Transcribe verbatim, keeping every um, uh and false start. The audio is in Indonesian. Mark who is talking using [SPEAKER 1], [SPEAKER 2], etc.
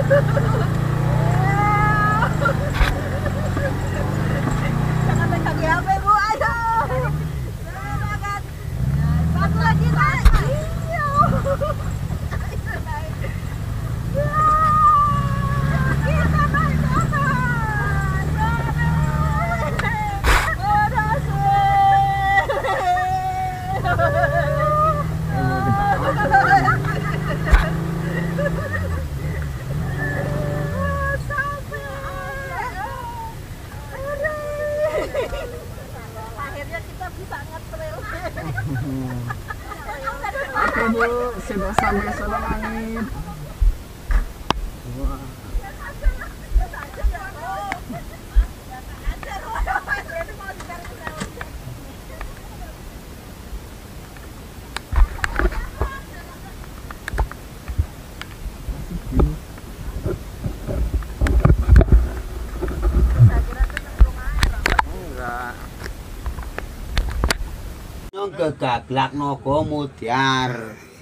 [SPEAKER 1] Jangan pegang H P Bu, ayo. Jangan. Satu lagi naik. Iya. Kita naik ke atas. Akhirnya kita bisa ngetrail.
[SPEAKER 2] Oke Bu, sudah sampai Solo Langit. Wah.
[SPEAKER 3] Nong kegaglak naga mudhar.